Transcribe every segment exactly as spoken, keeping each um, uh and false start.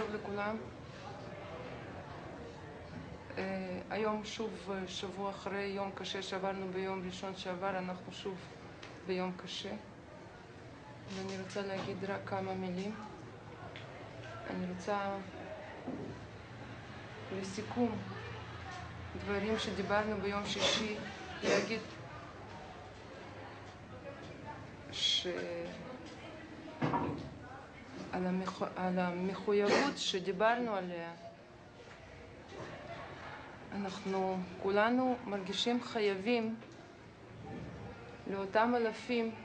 טוב לכולם. Uh, היום שוב uh, שבוע אחרי יום קשה שעברנו ביום ראשון שעבר, אנחנו שוב ביום קשה. ואני רוצה להגיד רק כמה מילים. אני רוצה לסיכום דברים שדיברנו ביום שישי, להגיד ש... על, המח... על המחויבות שדיברנו עליה. אנחנו כולנו מרגישים חייבים לאותם אלפים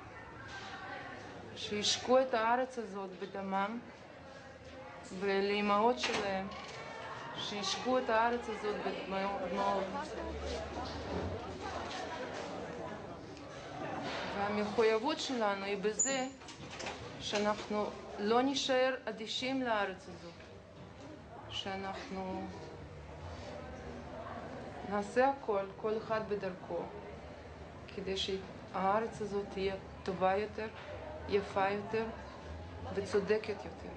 שהשקו את הארץ הזאת בדמם, ולאימהות שלהם שהשקו את הארץ הזאת בדמעות. והמחויבות שלנו היא בזה שאנחנו לא נשאר אדישים לארץ הזאת, שאנחנו נעשה הכל, כל אחד בדרכו, כדי שהארץ הזאת תהיה טובה יותר, יפה יותר וצודקת יותר.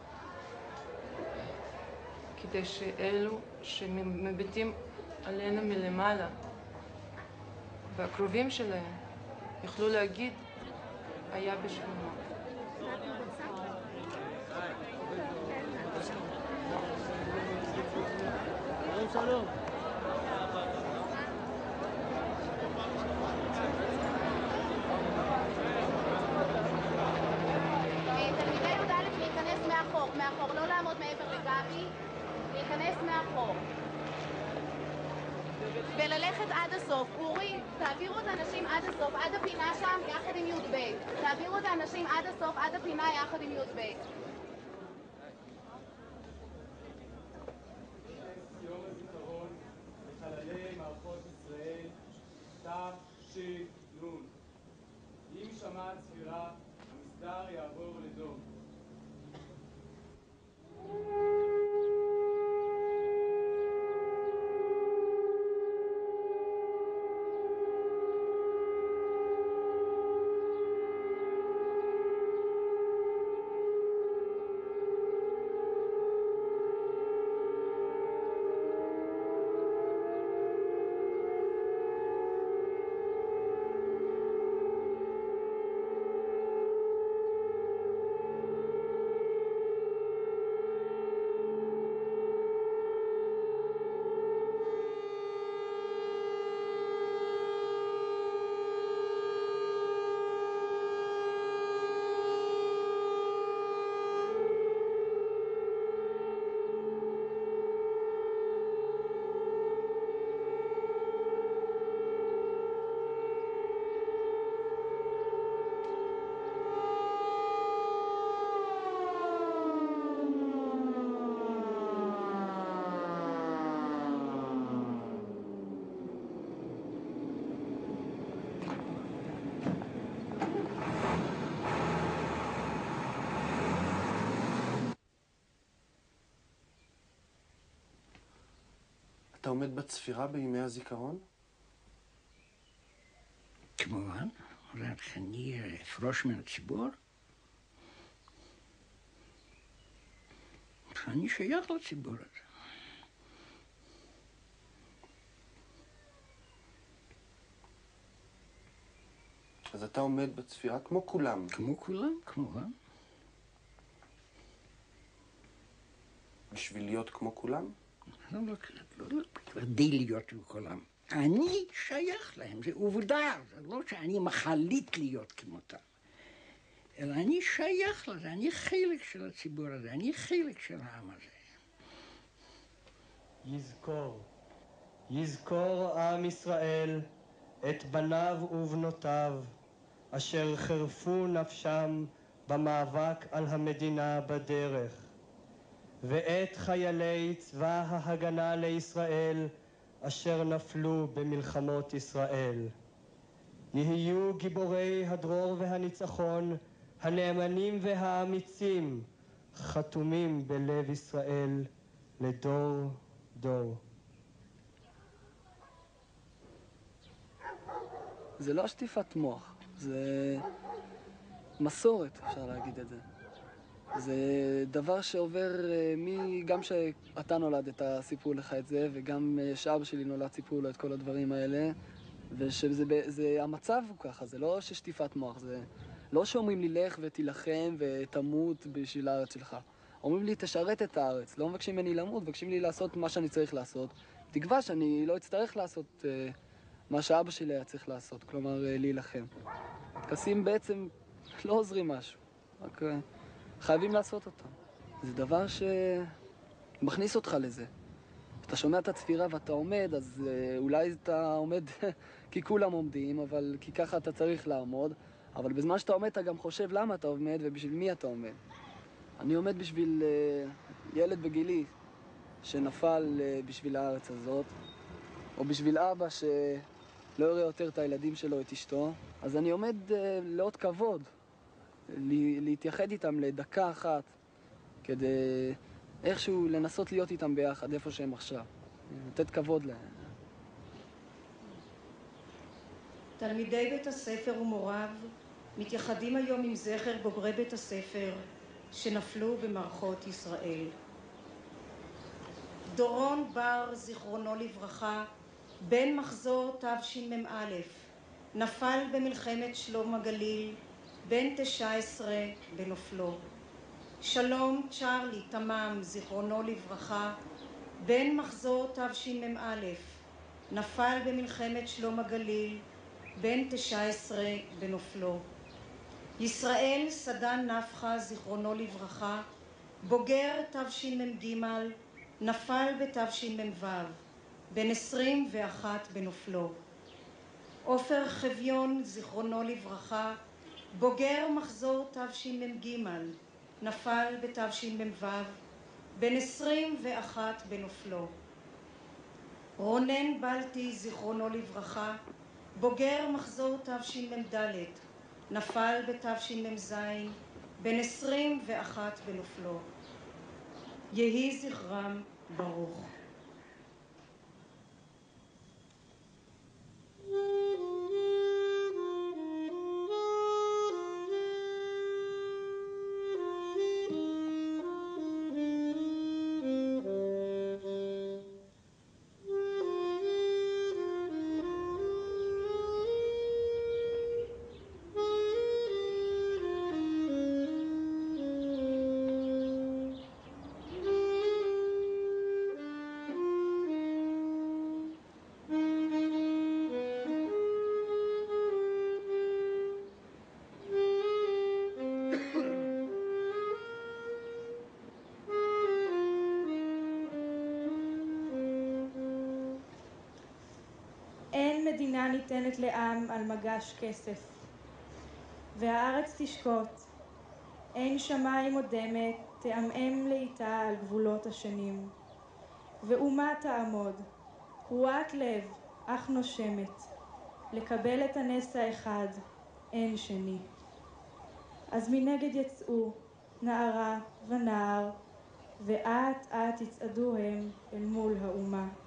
כדי שאלו שמביטים עלינו מלמעלה והקרובים שלהם יוכלו להגיד, היה בשבילנו. שלום. תלמידי י"א להיכנס מאחור, מאחור, לא לעמוד מעבר לגבי, להיכנס מאחור. וללכת עד הסוף. אורי, תעבירו את האנשים עד הסוף, עד הפינה שם, יחד עם י"ב. תעבירו את האנשים עד הסוף, עד הפינה, יחד עם י"ב. יום הזיכרון לחללי מערכות ישראל, תש"ן. עם שמע צפירה, המסדר יעבור לדום. אתה עומד בצפירה בימי הזיכרון? כמובן, רק אני אפרוש מן הציבור. אני שייך לציבור הזה. אז אתה עומד בצפירה כמו כולם. כמו כולם, כמובן. בשביל להיות כמו כולם? לא, לא, לא, לא, כדי להיות כמו כולם. אני שייך להם, זה עובדה, זה לא שאני מחליט להיות כמותם. אלא אני שייך לזה, אני חלק של הציבור הזה, אני חלק של העם הזה. יזכור, יזכור עם ישראל את בניו ובנותיו, אשר חרפו נפשם במאבק על המדינה בדרך, ואת חיילי צבא ההגנה לישראל, אשר נפלו במלחמות ישראל. יהיו גיבורי הדרור והניצחון, הנאמנים והאמיצים, חתומים בלב ישראל לדור דור. זה לא שטיפת מוח, זה מסורת, אפשר להגיד את זה. זה דבר שעובר, מי, גם שאתה נולדת סיפרו לך את זה, וגם שאבא שלי נולד סיפרו לו את כל הדברים האלה, ושזה זה, המצב הוא ככה, זה לא ששטיפת מוח, זה לא שאומרים לי לך ותילחם ותמות בשביל הארץ שלך. אומרים לי תשרת את הארץ, לא מבקשים ממני למות, מבקשים לי לעשות מה שאני צריך לעשות. תקווה שאני לא אצטרך לעשות uh, מה שאבא שלי היה צריך לעשות, כלומר uh, להילחם. טקסים בעצם לא עוזרים משהו, רק uh, חייבים לעשות אותם. זה דבר שמכניס אותך לזה. כשאתה שומע את הצפירה ואתה עומד, אז uh, אולי אתה עומד כי כולם עומדים, אבל כי ככה אתה צריך לעמוד. אבל בזמן שאתה עומד אתה גם חושב למה אתה עומד ובשביל מי אתה עומד. אני עומד בשביל uh, ילד בגילי שנפל uh, בשביל הארץ הזאת, או בשביל אבא שלא יראה יותר את הילדים שלו, את אשתו. אז אני עומד uh, לעוד כבוד, להתייחד איתם לדקה אחת, כדי איכשהו לנסות להיות איתם ביחד, איפה שהם עכשיו. לתת כבוד להם. תלמידי בית הספר ומוריו מתייחדים היום עם זכר בוגרי בית הספר שנפלו במערכות ישראל. דורון בר, זיכרונו לברכה, בן מחזור תשמ"א, נפל במלחמת שלום הגליל, בן תשע עשרה בנופלו. שלום צ'רלי תמם, זיכרונו לברכה, בן מחזור תשמ"א, נפל במלחמת שלום הגליל, בן תשע עשרה בנופלו. ישראל סדן נפחה, זיכרונו לברכה, בוגר תשמ"ג, נפל בתשמ"ו, בן עשרים ואחת בנופלו. עופר חביון, זיכרונו לברכה, בוגר מחזור תשמ"ג, נפל בתשמ"ו, בן עשרים ואחת בנופלו. רונן בלטי, זיכרונו לברכה, בוגר מחזור תשמ"ד, נפל בתשמ"ז, בן עשרים ואחת בנופלו. יהי זכרם ברוך. מדינה ניתנת לעם על מגש כסף, והארץ תשקוט, אין שמיים אודמת, תעמעם לאיתה על גבולות השנים. ואומה תעמוד, קרועת לב, אך נושמת, לקבל את הנס האחד, אין שני. אז מנגד יצאו נערה ונער, ואט אט יצעדו הם אל מול האומה.